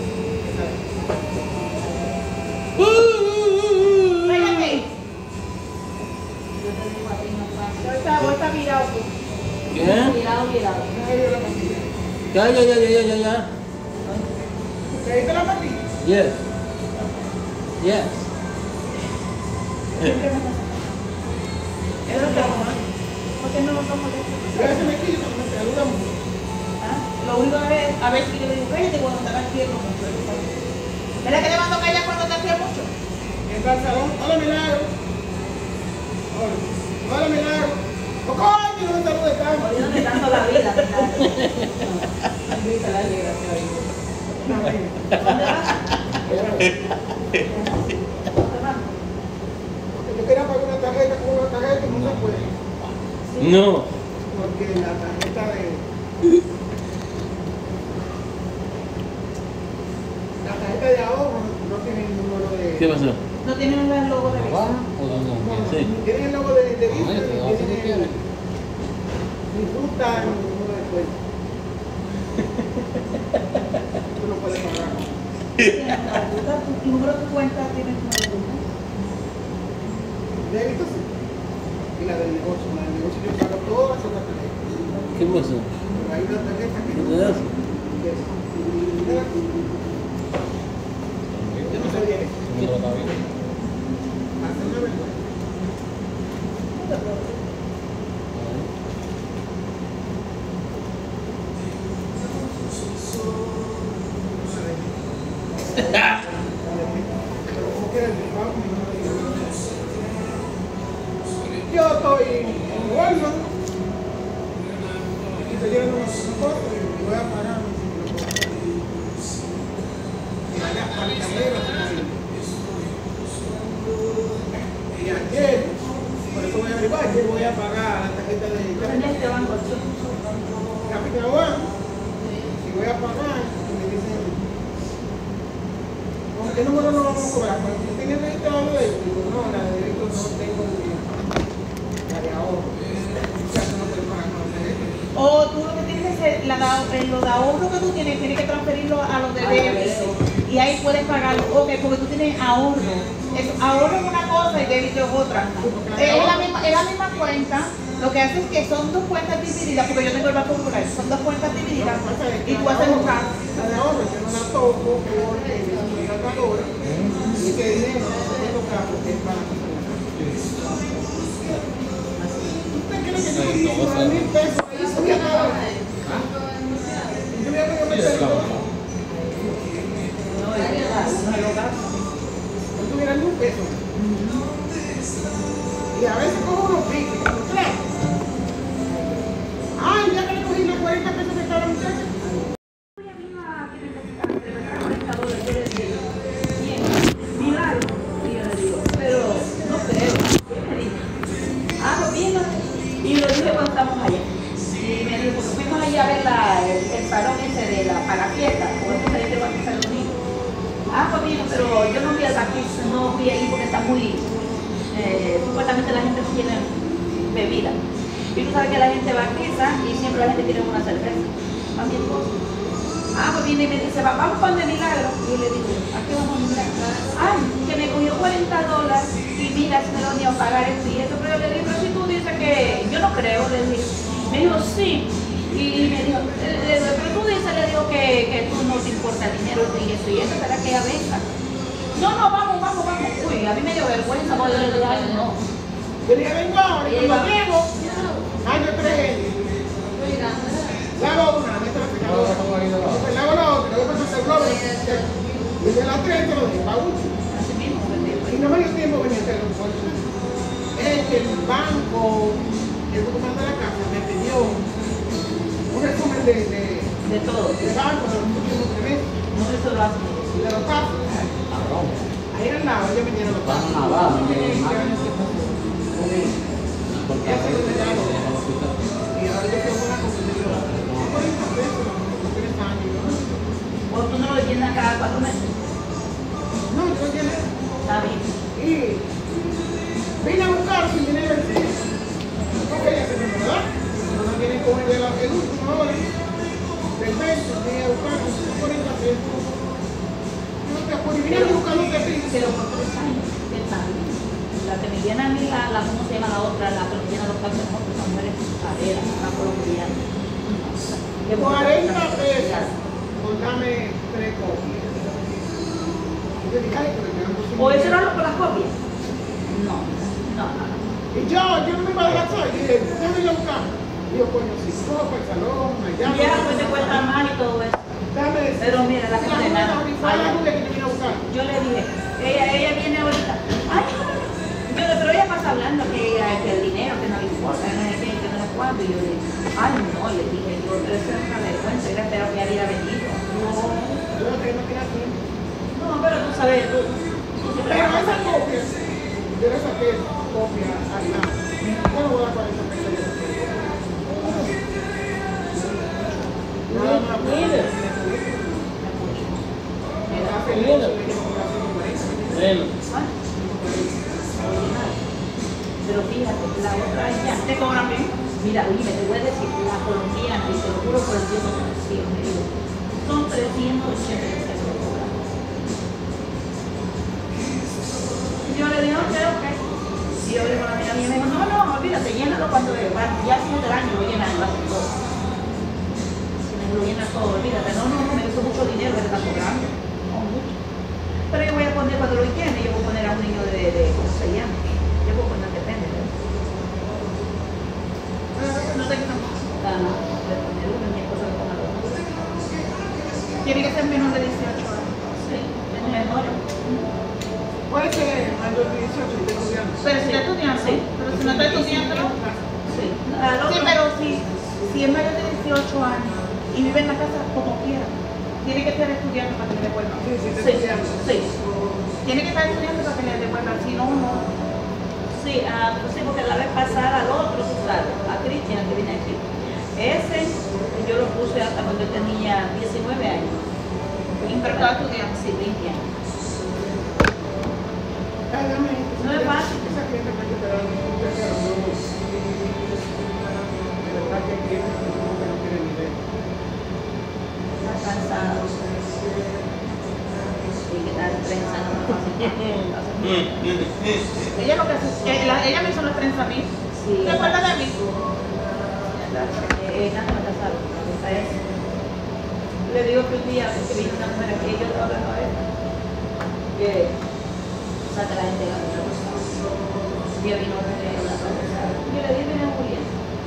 Fíjate, Yo te digo a ti, no pasa. está virado. ¿Qué? Mirado. Ya. ¿Te diste la patilla? Yes. Yes. Siempre me pasa. Es lo que hago, ¿no? ¿Por qué no lo tomo de esto? Yo a veces me quillo cuando me saluda mucho. ¿Ah? Lo único es a ver si yo le digo, cállate cuando te hagas tiempo. ¿Verdad que te mando callar cuando te hacía mucho? Entra al salón, hola Milagro. Hola, hola Milagro. ¡Oh, coño, no me saludes tanto! Jodiéndome tanto la vida. Luisa, la gracias a Dios. No, mira. ¿Dónde vas? Porque yo quería pagar una tarjeta con una tarjeta y no se puede. No. Porque la tarjeta de... La tarjeta de ahorro no tiene el número de... ¿Qué pasó? No tienen el logo de ¿Va Visa. o dónde? Sí. Tiene el logo de No, Visa, yo te doy y si tú tiene quieres. ni ruta ni número de cuenta. Tú no puedes pagar. Tu número de tu cuenta tiene tu número de cuenta. Débito sí. Y la del negocio. La del negocio yo pago todas esas tarjetas. ¿Qué pasó? Pero hay una tarjeta que ¿Qué no te das? Yo no sabía eso. ¿Cómo lo está viendo? Hace una vergüenza. Pero como quiera, el trabajo no me diga nada. Yo estoy en Walmart y estoy llegando una cosa y voy a parar. Y allá para el cajero. Y ayer, por eso voy a averiguar, ayer voy a pagar la tarjeta de Este banco, Capital One y voy a pagar y me dicen, ¿con qué número no vamos a cobrar? Porque yo tenía registrado de débito, digo, no, la de débito no tengo la de ahorro. Ya no puedo pagar con la tarjeta. O tú lo que tienes es lo de ahorro que tú tienes que transferirlo a los de débito. Y ahí puedes pagarlo. Ok, porque tú tienes ahorro. Ahorro es una cosa y débito es otra. Es la misma cuenta. Lo que hace es que son dos cuentas divididas, porque yo tengo el Banco Popular, son dos cuentas divididas y tú haces un transfer. La de ahorro yo no la toco porque yo soy tratadora y ese dinero no se puede tocar porque es para la ¿Usted cree que yo con 19,000 pesos ahí voy a pagar? Yo voy a pagar Sí, es claro. no tuviera ni un peso. Y a veces cojo unos piques, tres. Ay, ya que le cogí los 40 pesos que estaba la muchacha. Pero no creo. Me dijo, pues vino. Y lo dije cuando estamos allá. Y me dijo, porque fuimos allá a ver el salón ese de para la fiesta. O eso se dice cuando se reunió. Pues vino, pero yo no fui a no fui ahí porque está muy. Supuestamente la gente no tiene bebida. Y tú sabes que la gente va a Quizá y siempre la gente tiene una cerveza. A mi esposo. Pues viene y me dice, vamos para el Milagro. Y yo le digo, ¿a qué vamos a Milagro? Que me cogió $40 y mira, si me lo iba a pagar esto y esto. Pero yo le digo, pero si tú dices que yo no creo, le dije. Me dijo, sí. Y me dijo, pero tú dices, le digo que tú no te importa el dinero y eso, ¿será que ella venga? No, vamos. Uy, a mí me dio vergüenza, porque yo le dije, ay, no. Yo dije, vengo ahora, y cuando llego, yo tres lavo una, me traje la otra. Después lavo la otra, luego paso el globo. Y de las 3 te lo dejo a último. Así mismo, Y no me dio tiempo venir a hacer los cosas. Es que el banco, el documento de la casa, me pidió un resumen de todo. banco de los últimos 3 meses No, eso lo hace. y de los casos. Ahí al lado, ellos me dieron los Van casos. a nadar, ¿no? Y así lo regalo. Y ahora yo tengo una cosa, yo digo, 40 pesos, no 3 años. O tú no lo llenas cada 4 meses. No, yo llené. Está bien. Y vine a buscar sin dinero encima. No quería hacer nada, ¿verdad? Pero no tienen que poner el último ahora. Del mes, vine a buscar 40 pesos. Yo te acuerdo, vine a buscar un pepino. Pero por 3 años, ¿qué tal? La que me llena a mí, ¿cómo se llama la otra? La que me llena los casos nosotros, las mujeres caderas, la colombiana. De 40 pesos, pues dame 3 copias. Y yo dije, ay, pero me dan 200. ¿O eso era lo con las copias? No, No, no, no. Y yo no me iba a dejar sola. Y dije, ¿usted me iba a buscar? Digo, coño, si cojo para el salón, allá. Ya, pues te cuesta más y todo eso. Déjame decir. Pero mira, la gente nada. Fue la rubia que te vino a buscar. Yo le dije, ella viene ahorita. Ay, pero ella pasa hablando que el dinero, que no le importa, que no es qué, que no es cuánto. Y yo le dije, ay, no, le dije, yo, pero eso es una vergüenza, era esperar que ella hubiera venido. No, yo no tengo que ir aquí. No, pero tú sabes, tú Pero esa copia, yo le saqué copia a la. Yo no voy a dar 40 pesos. Nada más. Bueno, pero fíjate, la otra ya. ¿Te cobran bien? Mira, oye, te voy a decir, la colombiana, y te lo juro por el Dios que me digo, son 380 pesos de cobrar. Yo le digo, ok. Y yo le digo a la amiga mía, me dijo, no, olvídate, llénalo cuando ya fin del año lo llenan, lo hacen todo. Lo llena todo, olvídate, no, me gustó mucho dinero que te están cobrando, no mucho. Pero yo voy a poner, cuando lo llene, yo voy a poner a un niño de ¿cómo se llama? Yo voy a poner, depende, ¿verdad? No te quitan. De poner uno, mi esposa le ponga dos. Tiene que ser menor de 18 años. Sí, es mejor. Puede ser mayor de 18 y estoy estudiando. Pero si está estudiando, Sí. pero si no está estudiando, no. Sí, Sí, pero si es mayor de 18 años y vive en la casa como quiera, tiene que estar estudiando para que le devuelvan. Sí, sí, estoy sí, estudiando. sí. Tiene que estar estudiando para que le devuelvan, si no, no. Sí, sí, porque la vez pasada al otro, tú sabes, a Cristian que viene aquí. Ese yo lo puse hasta cuando yo tenía 19 años. Pero estaba estudiando. Sí, 20 años. Ay, dame. No es fácil. Esa cliente me está esperando. De verdad que cliente que no quiere ni ver. Está cansado. Sí, que está pensando en Ella lo que hace, ella me hizo las trenzas a mí. Sí. ¿Te acuerdas de mí? Nada más la sabe, esa es. Le digo que un día que vino una mujer aquí, yo estaba hablando a él, que saca la gente de la otra cosa. Y yo vino una de la cabeza. Yo le dije, a Julián,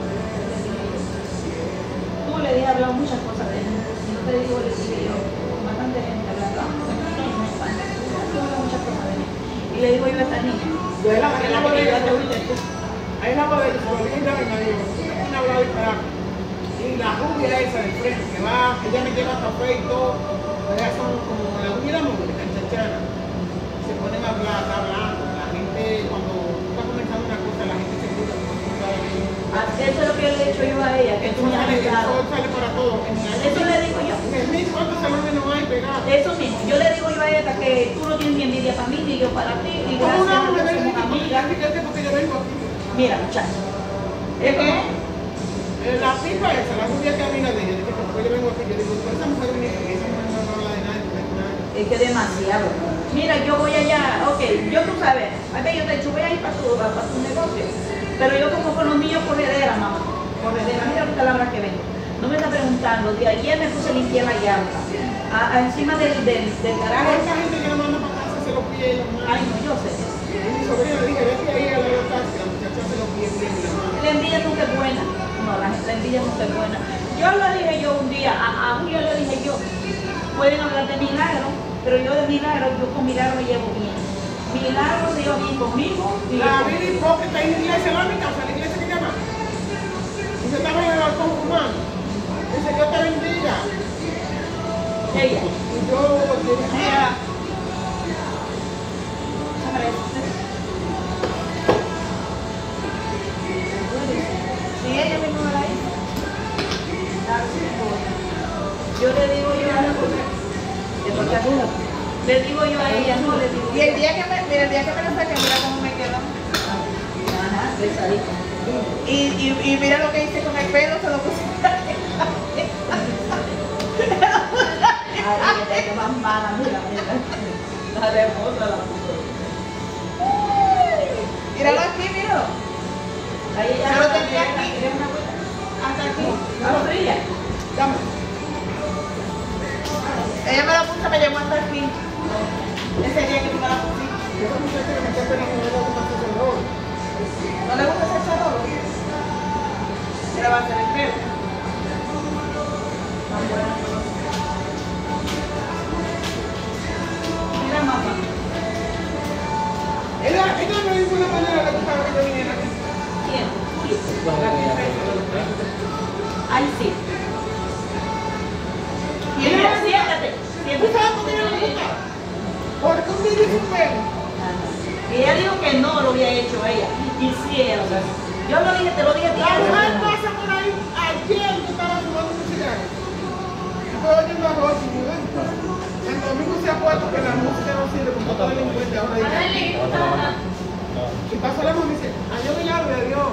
tú le dije, hablado muchas cosas de él. Si no te digo, le dije yo, con bastante gente hablando, muchas cosas de él. Y le digo yo a esta niña, Yo la que la que yo te oíste tú. ahí la bodega, se lo dije a mi marido, ¿quién ha hablado disparate? Y la rubia esa del frente, que va, ella me lleva café y todo, ellas son como la rubia y la mujer, canchachana. Se ponen a hablar, está hablando. La gente, cuando está comenzando una cosa, la gente se escucha, Eso es lo que yo le he dicho yo a ella, que tú me has el ayudado. sol sale para todo. Eso le digo yo. En mí, ¿cuántos salones no hay pegados? Eso mismo, yo le digo yo a ella que tú no tienes ni envidia para mí, ni yo para ti, y Como gracias una a mujer Dios me somos dice, amigas. porque yo vengo aquí. Mira, muchacho. Es que la tipa esa, la rubia que amiga de ella, dice que porque yo vengo aquí, yo digo, pero esa mujer viene aquí, esa mujer no habla de nada, no de nada. Es que demasiado. Mira, yo voy allá, ok, yo tú sabes, a ver, yo te he dicho, voy a ir para tu negocio. Pero yo como con los niños corredera, mamá, corredera, mira ahorita la hora que vengo. No me está preguntando, de ayer me puse a limpiar la llanta, encima del Hay garaje. esa gente que no manda para casa, se lo pide, Ay, no, yo sé. mi sobrina le dije, vete ahí a la casa, que la muchacha se lo pide bien, y la mano. La envidia nunca es buena. No, la envidia nunca es buena. Yo le dije yo un día, a Julio le dije yo, pueden hablar de Milagro, pero yo de Milagro, yo con Milagro me llevo bien. Milagro se lleva bien conmigo. Y La yo Billy Pop está en la iglesia, la mi casa, la iglesia que llama. Y se estaba en el balcón fumando. Dice, Dios te bendiga. ella. Y yo dije, Ella, Si ella misma me la hizo. Yo le digo yo a ella, le digo yo a ella, no le digo y el día que me lo saqué, mira cómo me quedó. Ajá, besadita. Y mira lo que hice con el pelo, se lo puse. Ay, que más mala, mira. La hermosa la puso. Míralo aquí, míralo. Ahí ella Yo lo tenía aquí. ¿Quieres una vuelta? Hasta aquí. ¿La fría? dame. Ella me la puso, me llevó hasta aquí. Ese día que tú me la pusiste. Esa muchacha que me está esperando, no le gusta hacer charol. ¿No le gusta ese charolo? ¿Qué le va a hacer el pelo? Tan bueno. Mira, mamá. Ella no de ninguna manera le gustaba que yo viniera aquí. ¿Quién? Ay, sí. Mira, siéntate. ¿Tú sabes por qué ella no le gustaba? Porque un niño es un pelo. Y ella dijo que no lo había hecho ella. Y sí, ella. Yo lo dije, te lo dije a ti. La mujer pasa por ahí ayer que estaba fumando un cigarro. Y fue oyendo a Rosy y digo, el domingo se ha puesto que la música no sirve como todo delincuente ahora dice. Y pasó la mujer y dice, adiós milagro de Dios.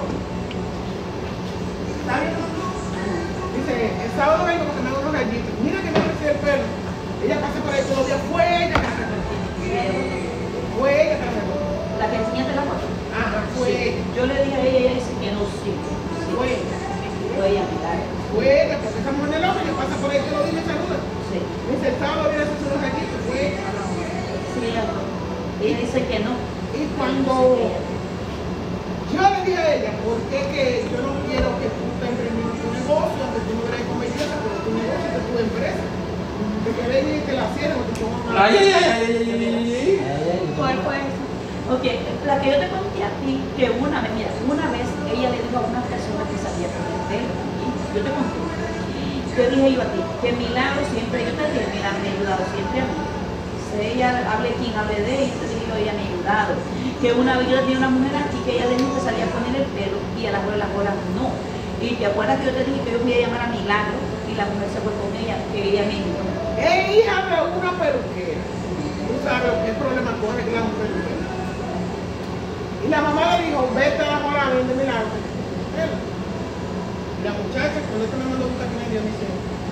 ¿Está bien? Dice, el sábado vengo porque me hago unos gallitos. Mira que me creció el pelo. Ella pasa por ahí todos los días, fue ella que la sacó. Fue ella que la sacó. La que enseñaste la foto. Ajá, fue ella. Yo le dije a ella dice que no sirve. Fue ella. Fue ella, mirar. Fue ella, porque esa mujer del hombre que pasa por ahí todos los días y me saluda. Sí. Dice, el sábado viene a hacerse unos gallitos. Fue ella. Sí, ella dice que no. Y cuando yo le dije a ella, ¿por qué que yo no quiero que tú estés emprendiendo tu negocio, aunque tú no eres con belleza, pero tu negocio es tu empresa? Que querés que la cierren o que pongan una... Ay, ay, ay, ay, ay, ay. ¿Cuál fue eso? Ok, la que yo te conté a ti, que una vez ella le dijo a una persona que salía con el pelo, y yo te conté. Te dije yo a ti, que Milagro siempre, yo te dije, Milagro me ha ayudado siempre a mí. Si ella hable quien hable de ella, te dije yo, ella me ha ayudado. Que una vez yo tenía una mujer aquí que ella le dijo que salía con él el pelo y a las horas no. Y te acuerdas que yo te dije que yo fui a llamar a Milagro y la mujer se fue con ella, que ella me dijo. Es hija de una peluquera. Tú sabes qué problema coge que la mujer peluquera. Y la mamá le dijo, vete a la moral de Milagro. Y la muchacha, cuando esto me mandó un taquín, me dice,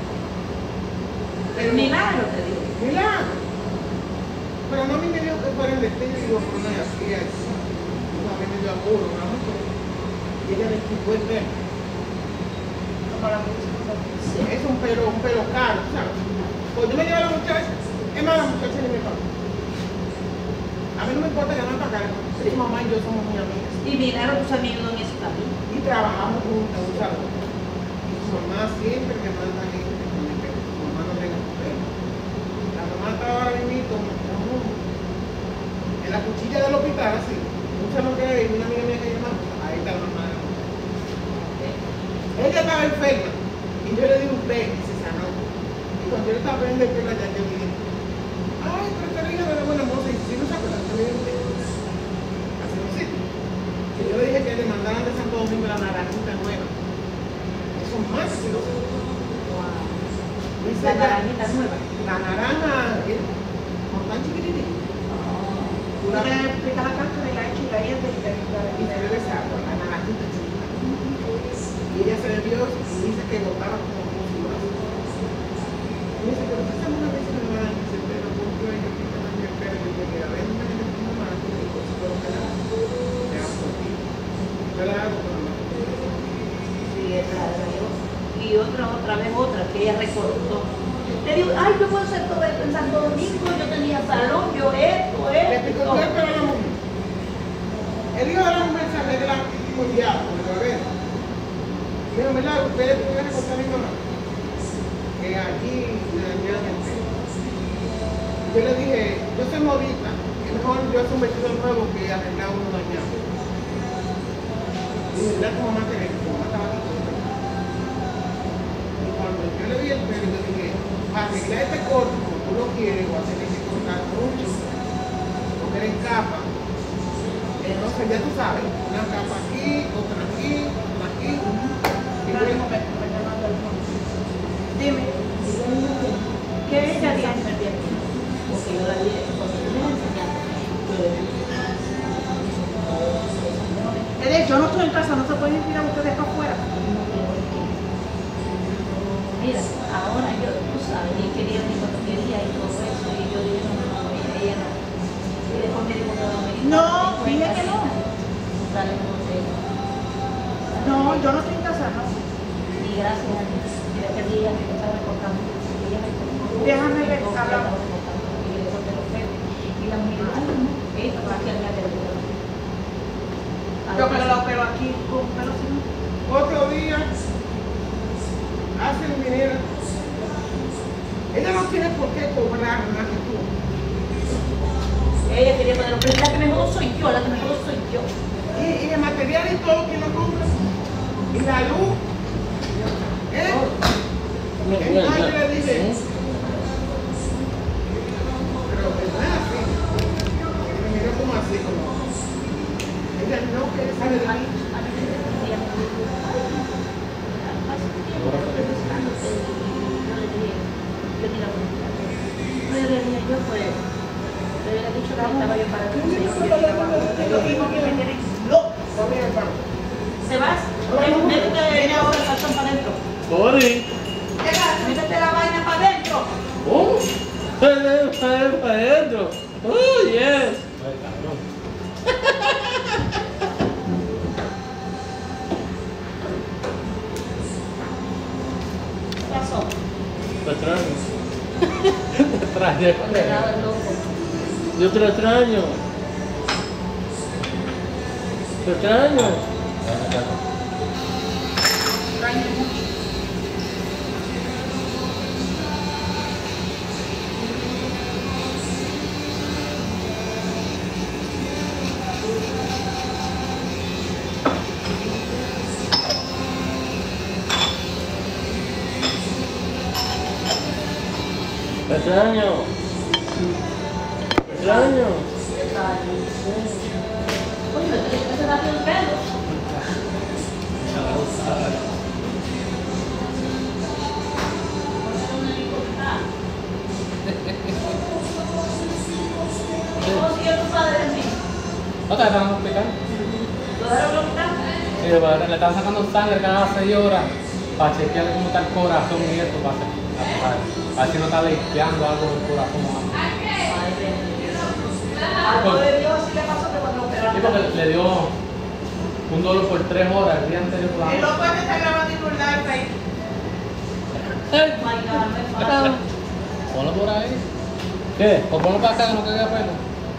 pero Milagro te digo. Milagro. Pero no me dijo que fuera el destino y digo, pero no es así, es así. A mí me dio apuro, ¿no? Y ella le explicó el pelo. Es un pelo caro, ¿sabes? Pues yo me llevo a la muchacha, es más, la muchacha ni me paga. A mí no me importa que no me pagara, su mamá y yo somos muy amigas. Y Milagro pues me ayudó en eso también. Y trabajamos juntas, ¿sabes? Y su mamá siempre me manda gente con mi pelo. Su mamá no tenga su pelo. La mamá estaba ahora mismo en la cuchilla del hospital, así. Mucha lo que hay, una amiga mía que llama, ahí está la mamá. Ella estaba enferma y yo le di un té y se sanó. Y cuando yo le estaba poniendo el pelo allá, yo le dije, ay, pero esta hija de la buena moza, y si no se acuerdan, yo le di un té. Así no sitio. Y yo le dije que le mandaran de Santo Domingo la naranjita nueva. Eso es más que no sé. La naranjita nueva. La naranja, como tan chiquitita. Tú le explicas la cáscara y la echa y la hierve y Y se le desagua, la naranjita chiquita. Y ella se bebió y dice que botaba como si lo hace. Y dice, pero esta una vez que me va a dar ese pelo, porque yo que me dan el pelo, y yo que a ver, no me digas que no me hago, y digo, si puedo quedar, te hago por ti. Yo la hago, pero no. Sí, esa era yo. Y otra vez que ella recortó. Le digo, ay, yo puedo hacer todo esto en Santo Domingo, yo tenía salón, yo esto, Le esto. picó el pelo a la mujer. El hijo de la mujer se arregla con diablo, con el bebé. Dijo, ¿verdad? Ustedes pudieran recortar mi mamá. Que aquí le dañaron el pelo. Yo le dije, yo soy modista, es mejor yo hacer un vestido nuevo que arreglar uno dañado. Y dile a tu mamá que tu mamá estaba aquí con el pelo. Y cuando yo le vi el pelo, yo dije, para arreglar este corte, como tú lo quieres, o hacer que cortar mucho, porque eres capa. Entonces ya tú sabes, una capa aquí, otra aquí, otra aquí. Y luego Dime, ¿qué ella dice? Porque yo la dije, porque tú me enseñaste. Yo no estoy en casa, no se pueden inspirar ustedes para afuera. Mira, ahora yo, tú sabes, y quería mi quería y todo eso, y yo dije, no, ella no. Y después me dijo que No, dije que no. Dale, No, yo no estoy en casa, no. y gracias a Dios. Mira que día que estaba recortando, ella recortó. Déjame ver, hablamos. Y le corté los pelos. Y la mujer, ay, no, esto va a quedar de verdad. Yo me lo opero aquí con pelo sin. Otro día hacen minera. Ella no tiene por qué cobrar más que tú. Ella quería poner, pero la que me jodo soy yo, la que me jodo soy yo. Y el material y todo, ¿quién lo compra? Y la luz. ¿Eh? No, Entonces le dije, ¿Mm? pero es así. Me miró como así, como. Ella no quiere saber de mí. A mí me decía, hace un tiempo que estoy buscándote, y yo le dije, yo ni la conocía. Yo le dije, yo pues, le hubiera dicho que estaba yo para ti, yo Lo que me tiene loco. ¿Se vas? Métete ahora el calzón para adentro. Bori. Métete la vaina para adentro. Oh, para adentro. Oh, yes. Ay, cabrón. ¿Qué pasó? Te extraño. Te traje con él. Nada, loco. Yo te lo extraño. Te extraño. Extraño mucho. Te extraño. Te extraño. Oye, me tienes que darte el pelo. ¿Cómo siguió tu padre en mí? ¿No te dejaron explicar? ¿Lo dejaron loquitar? Sí, le están sacando sangre cada 6 horas para chequearle cómo está el corazón y eso, para ver si no está limpiando algo del corazón. Ay, bendito. Algo de Dios sí le pasó que cuando lo Sí, operaron. porque le dio un dolor por 3 horas el día anterior. El loco este está grabando un live ahí. Oh my God, no es fácil. Ponlo por ahí. ¿Qué? O ponlo para acá que no caiga pelo.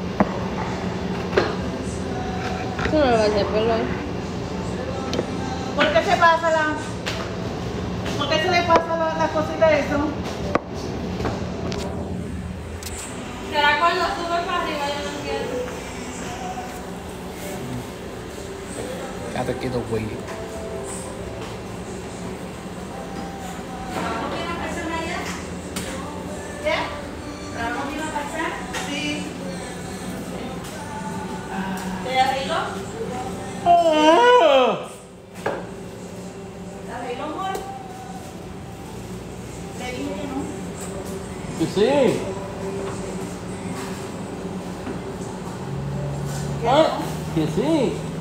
Tú no le vas a hacer pelo ahí. ¿Por qué se pasa la.? ¿Por qué se le pasa la cosita de eso? ¿Será cuando sube para arriba? Yo no entiendo. Quédate quieto, güey. ¿No tiene persona allá? ¿Qué? ¿No tiene persona? Sí. ¿Te arregló? Ah, ¿Te arregló, amor? Le dije que no. que sí. Ah, que sí.